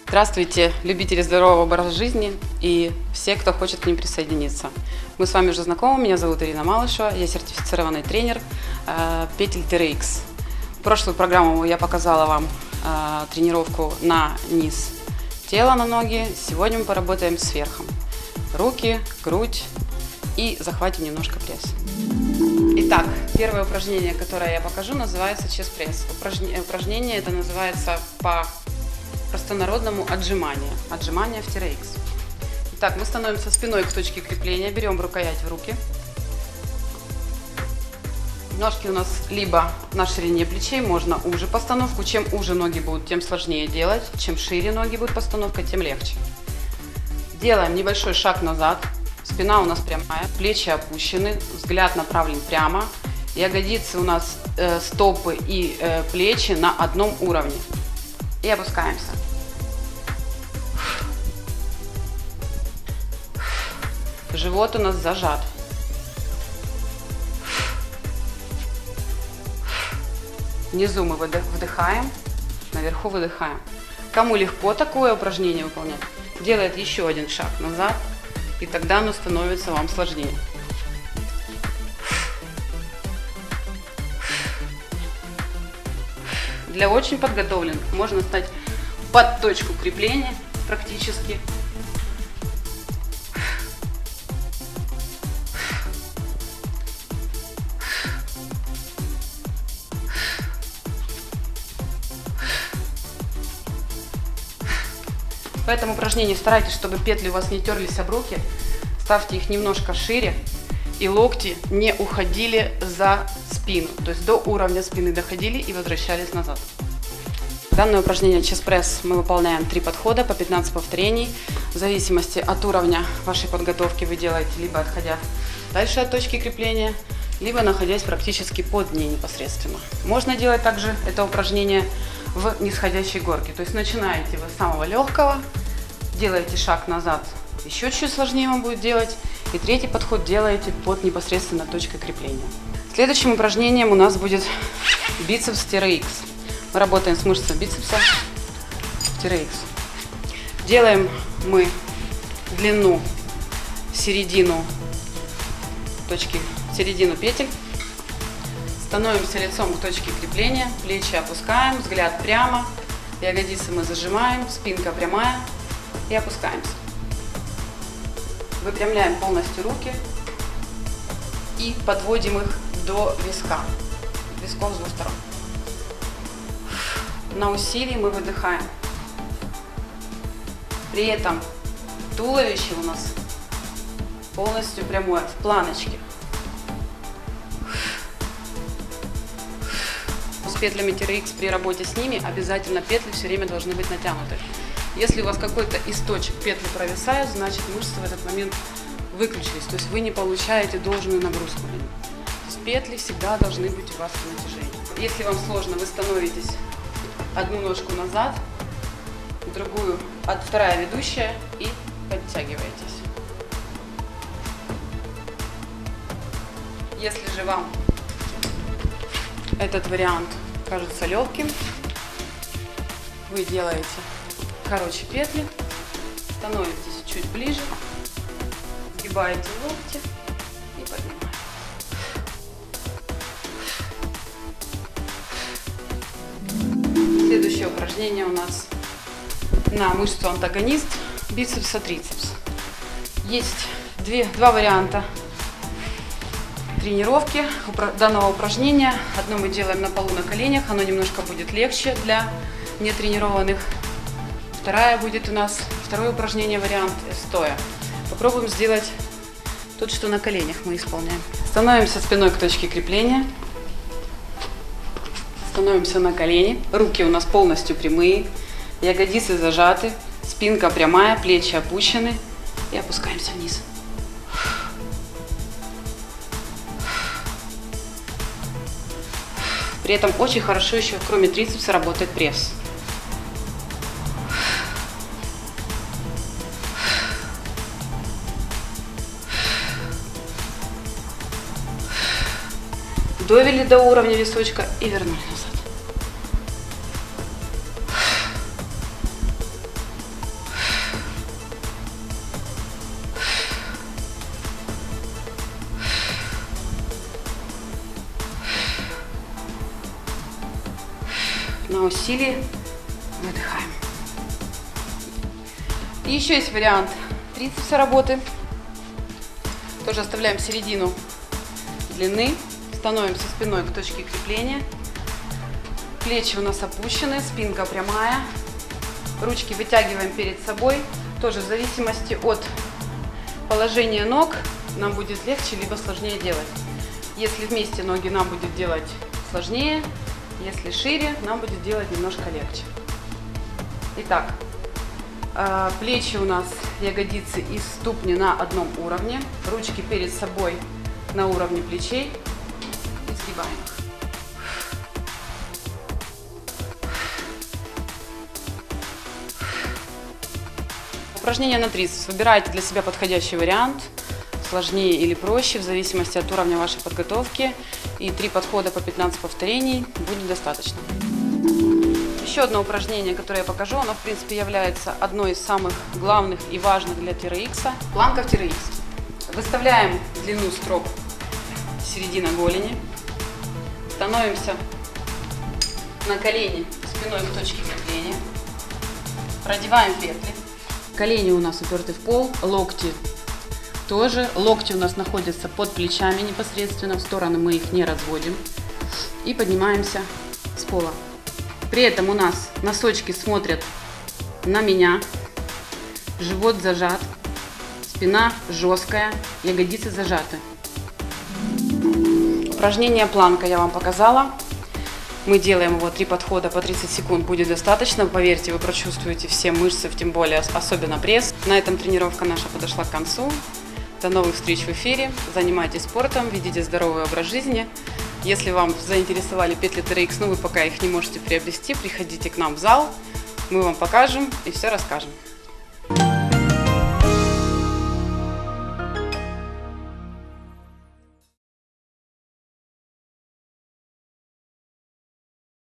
Здравствуйте, любители здорового образа жизни и все, кто хочет к ним присоединиться. Мы с вами уже знакомы, меня зовут Ирина Малышева, я сертифицированный тренер петель TRX. В прошлую программу я показала вам тренировку на низ тела, на ноги. Сегодня мы поработаем с верхом. Руки, грудь и захватим немножко пресс. Итак, первое упражнение, которое я покажу, называется чест-пресс. Упражнение это называется по простонародному отжимание. Отжимание в TRX. Итак, мы становимся спиной к точке крепления, берем рукоять в руки. Ножки у нас либо на ширине плечей, можно уже постановку. Чем уже ноги будут, тем сложнее делать. Чем шире ноги будет постановка, тем легче. Делаем небольшой шаг назад. Спина у нас прямая, плечи опущены, взгляд направлен прямо. Ягодицы у нас, стопы и плечи на одном уровне. И опускаемся. Живот у нас зажат. Внизу мы вдыхаем, наверху выдыхаем. Кому легко такое упражнение выполнять, делает еще один шаг назад, и тогда оно становится вам сложнее. Для очень подготовленных можно стать под точку крепления практически. В этом упражнении старайтесь, чтобы петли у вас не терлись об руки. Ставьте их немножко шире, и локти не уходили за спину. То есть до уровня спины доходили и возвращались назад. Данное упражнение чест-пресс мы выполняем 3 подхода по 15 повторений. В зависимости от уровня вашей подготовки вы делаете либо отходя дальше от точки крепления, либо находясь практически под ней непосредственно. Можно делать также это упражнение в нисходящей горке. То есть начинаете вы с самого легкого, делаете шаг назад, еще чуть сложнее вам будет делать. И третий подход делаете под непосредственно точкой крепления. Следующим упражнением у нас будет бицепс TRX. Мы работаем с мышцей бицепса TRX. Делаем мы длину, середину петель. Становимся лицом к точке крепления, плечи опускаем, взгляд прямо, ягодицы мы зажимаем, спинка прямая и опускаемся. Выпрямляем полностью руки и подводим их до виска, висков с двух сторон. На усилии мы выдыхаем. При этом туловище у нас полностью прямое, в планочке. С петлями TRX при работе с ними обязательно петли все время должны быть натянуты. Если у вас какой-то из точек петли провисают, значит мышцы в этот момент выключились, то есть вы не получаете должную нагрузку. То есть петли всегда должны быть у вас в натяжении. Если вам сложно, вы становитесь одну ножку назад, другую, вторая ведущая, и подтягиваетесь. Если же вам этот вариант кажется легким, вы делаете короче петли, становитесь чуть ближе, сгибаете локти и поднимаете. Следующее упражнение у нас на мышцу антагонист бицепса трицепс. Есть два варианта тренировки данного упражнения. Одно мы делаем на полу на коленях, оно немножко будет легче для нетренированных. Второе упражнение вариант стоя. Попробуем сделать то, что на коленях мы исполняем. Становимся спиной к точке крепления. Становимся на колени. Руки у нас полностью прямые. Ягодицы зажаты. Спинка прямая, плечи опущены. И опускаемся вниз. При этом очень хорошо еще, кроме трицепса, работает пресс. довели до уровня височка и вернули назад. на усилии выдыхаем. И еще есть вариант трицепса работы. Тоже оставляем середину длины, становимся спиной к точке крепления. Плечи у нас опущены, спинка прямая. Ручки вытягиваем перед собой. Тоже в зависимости от положения ног нам будет легче либо сложнее делать. Если вместе ноги, нам будет делать сложнее. Если шире, нам будет делать немножко легче. Итак, плечи у нас, ягодицы и ступни на одном уровне. Ручки перед собой на уровне плечей. И сгибаем их. Упражнение на трицепс. Выбирайте для себя подходящий вариант, сложнее или проще, в зависимости от уровня вашей подготовки. И 3 подхода по 15 повторений будет достаточно. Еще одно упражнение, которое я покажу, оно в принципе является одной из самых главных и важных для TRX. Планка в TRX. Выставляем длину строп середина голени. Становимся на колени спиной к точке крепления. Продеваем петли. Колени у нас уперты в пол, локти тоже. Локти у нас находятся под плечами непосредственно, в стороны мы их не разводим. И поднимаемся с пола. При этом у нас носочки смотрят на меня, живот зажат, спина жесткая, ягодицы зажаты. Упражнение планка я вам показала. Мы делаем его 3 подхода по 30 секунд, будет достаточно. Поверьте, вы прочувствуете все мышцы, тем более особенно пресс. На этом тренировка наша подошла к концу. До новых встреч в эфире. Занимайтесь спортом, ведите здоровый образ жизни. Если вам заинтересовали петли TRX, но вы пока их не можете приобрести, приходите к нам в зал. Мы вам покажем и все расскажем.